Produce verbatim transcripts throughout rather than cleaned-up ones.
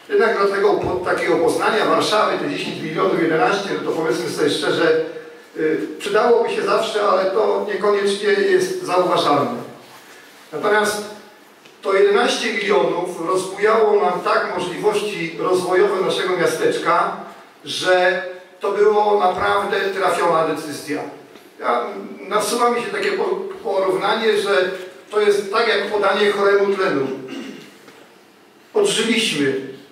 Jednak dla tego, takiego Poznania, Warszawy, te dziesięć milionów, jedenaście, no to powiedzmy sobie szczerze, yy, przydałoby się zawsze, ale to niekoniecznie jest zauważalne. Natomiast to jedenaście milionów rozbujało nam tak możliwości rozwojowe naszego miasteczka, że to było naprawdę trafiona decyzja. Ja, nasuwa mi się takie porównanie, że to jest tak jak podanie choremu tlenu. Odżyliśmy.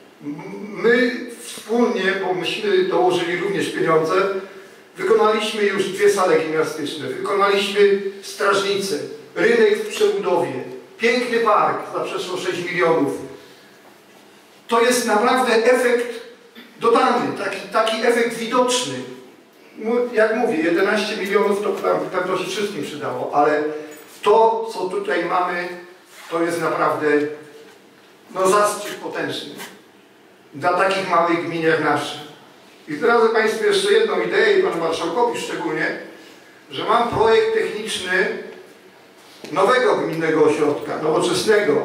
My wspólnie, bo myśmy dołożyli również pieniądze, wykonaliśmy już dwie sale gimnastyczne, wykonaliśmy strażnicę, rynek w przebudowie, piękny park za przeszło sześć milionów. To jest naprawdę efekt dodany, taki, taki efekt widoczny. Jak mówię, jedenaście milionów to pewno się wszystkim przydało, ale to, co tutaj mamy, to jest naprawdę no, zastrzyk potężny dla takich małych gmin jak nasze. I zdradzę Państwu jeszcze jedną ideę i Panu Marszałkowi szczególnie, że mam projekt techniczny nowego gminnego ośrodka, nowoczesnego.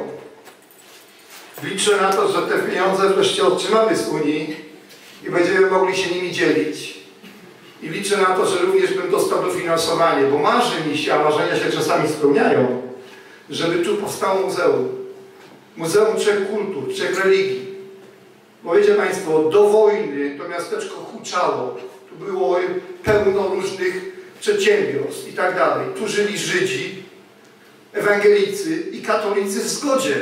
Liczę na to, że te pieniądze wreszcie otrzymamy z Unii i będziemy mogli się nimi dzielić. I liczę na to, że również bym dostał dofinansowanie, bo marzy mi się, a marzenia się czasami spełniają, żeby tu powstało muzeum. Muzeum trzech kultur, trzech religii. Bo wiecie Państwo, do wojny to miasteczko huczało. Tu było pełno różnych przedsiębiorstw i tak dalej. Tu żyli Żydzi, ewangelicy i katolicy w zgodzie.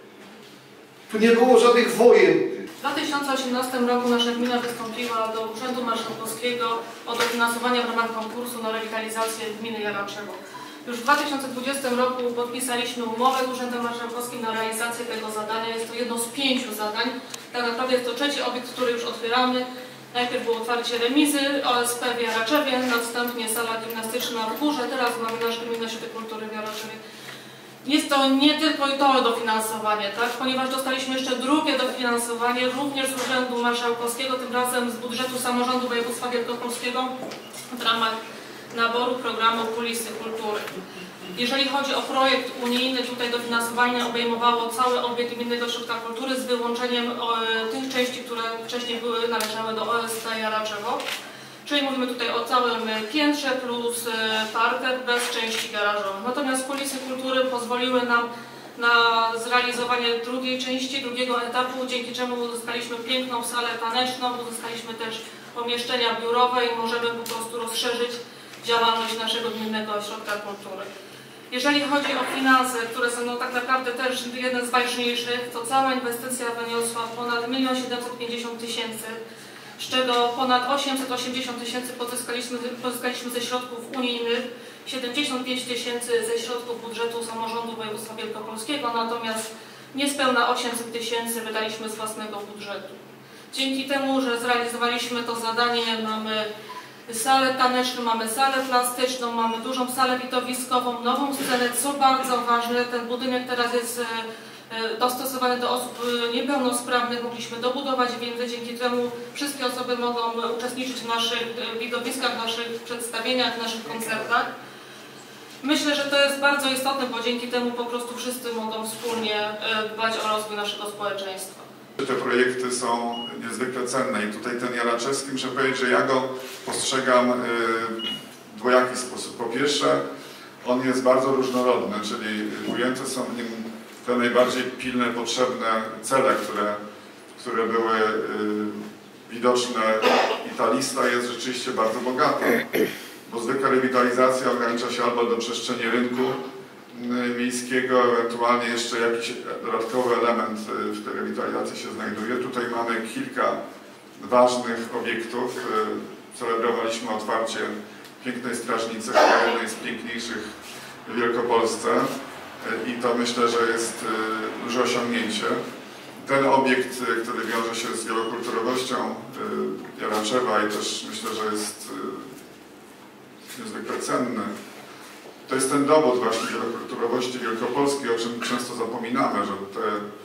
Tu nie było żadnych wojen. W dwa tysiące osiemnastym roku nasza gmina wystąpiła do Urzędu Marszałkowskiego o dofinansowanie w ramach konkursu na rewitalizację gminy Jaraczewo. Już w dwa tysiące dwudziestym roku podpisaliśmy umowę z Urzędem Marszałkowskim na realizację tego zadania. Jest to jedno z pięciu zadań. Tak naprawdę jest to trzeci obiekt, który już otwieramy. Najpierw było otwarcie remizy O S P w Jaraczewie, następnie sala gimnastyczna w Górze, teraz mamy nasz Gminny Ośrodek Kultury w Jaraczewie. Jest to nie tylko to dofinansowanie, tak? Ponieważ dostaliśmy jeszcze drugie dofinansowanie, również z Urzędu Marszałkowskiego, tym razem z budżetu samorządu województwa wielkopolskiego w ramach naboru programu Kulisy Kultury. Jeżeli chodzi o projekt unijny, tutaj dofinansowanie obejmowało cały obiekt Gminnego Ośrodka Kultury z wyłączeniem e, tych części, które wcześniej były należały do O S P Jaraczewo. Czyli mówimy tutaj o całym piętrze plus parter bez części garażowej. Natomiast Kulisy Kultury pozwoliły nam na zrealizowanie drugiej części, drugiego etapu, dzięki czemu uzyskaliśmy piękną salę taneczną, uzyskaliśmy też pomieszczenia biurowe i możemy po prostu rozszerzyć działalność naszego Gminnego Ośrodka Kultury. Jeżeli chodzi o finanse, które są no, tak naprawdę też jeden z ważniejszych, to cała inwestycja wyniosła ponad milion siedemset pięćdziesiąt tysięcy, z czego ponad osiemset osiemdziesiąt tysięcy pozyskaliśmy, pozyskaliśmy ze środków unijnych, siedemdziesiąt pięć tysięcy ze środków budżetu samorządu województwa wielkopolskiego, natomiast niespełna osiemset tysięcy wydaliśmy z własnego budżetu. Dzięki temu, że zrealizowaliśmy to zadanie, mamy salę taneczną, mamy salę plastyczną, mamy dużą salę widowiskową, nową scenę, co bardzo ważne, ten budynek teraz jest dostosowany do osób niepełnosprawnych, mogliśmy dobudować więcej, dzięki temu wszystkie osoby mogą uczestniczyć w naszych widowiskach, w naszych przedstawieniach, w naszych koncertach. Myślę, że to jest bardzo istotne, bo dzięki temu po prostu wszyscy mogą wspólnie dbać o rozwój naszego społeczeństwa. Te projekty są niezwykle cenne i tutaj ten Jaraczewski, muszę powiedzieć, że ja go postrzegam w dwojaki sposób. Po pierwsze, on jest bardzo różnorodny, czyli ujęte są w nim te najbardziej pilne, potrzebne cele, które, które były widoczne i ta lista jest rzeczywiście bardzo bogata, bo zwykła rewitalizacja ogranicza się albo do przestrzeni rynku miejskiego, ewentualnie jeszcze jakiś dodatkowy element w tej rewitalizacji się znajduje. Tutaj mamy kilka ważnych obiektów. Celebrowaliśmy otwarcie pięknej strażnicy, chyba jednej z piękniejszych w Wielkopolsce i to myślę, że jest duże osiągnięcie. Ten obiekt, który wiąże się z wielokulturowością Jaraczewa i też myślę, że jest niezwykle cenny. To jest ten dowód właśnie wielokulturowości wielkopolskiej, o czym często zapominamy, że te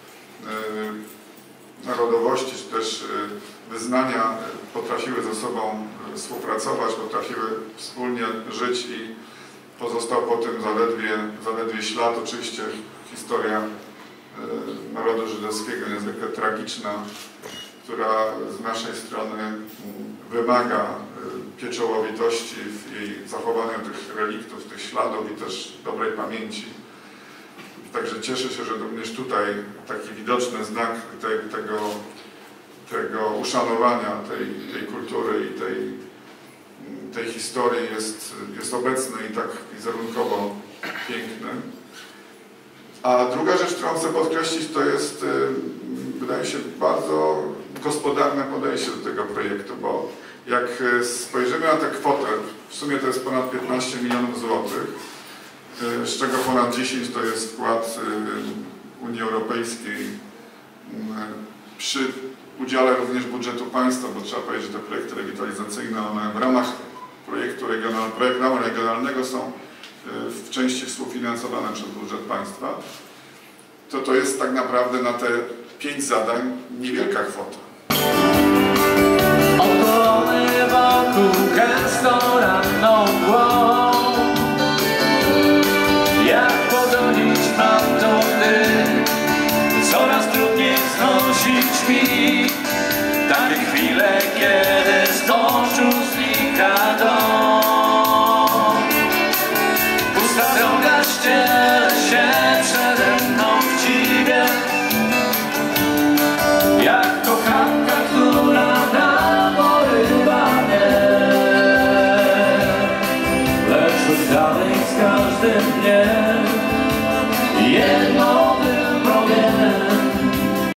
y, narodowości czy też y, wyznania potrafiły ze sobą współpracować, potrafiły wspólnie żyć i pozostał po tym zaledwie, zaledwie ślad. Oczywiście historia narodu żydowskiego, niezwykle tragiczna, która z naszej strony wymaga pieczołowitości w jej zachowaniu tych reliktów, tych śladów i też dobrej pamięci. Także cieszę się, że również tutaj taki widoczny znak te, tego, tego uszanowania tej, tej kultury i tej, tej historii jest, jest obecny i tak wizerunkowo piękny. A druga rzecz, którą chcę podkreślić, to jest, wydaje się, bardzo gospodarne podejście do tego projektu, bo jak spojrzymy na tę kwotę, w sumie to jest ponad piętnaście milionów złotych, z czego ponad dziesięć to jest wkład Unii Europejskiej przy udziale również budżetu państwa, bo trzeba powiedzieć, że te projekty rewitalizacyjne, one w ramach projektu regional, programu regionalnego są w części współfinansowane przez budżet państwa, to to jest tak naprawdę na te pięć zadań niewielka kwota. Opony wokół gęsto ranną mgłą.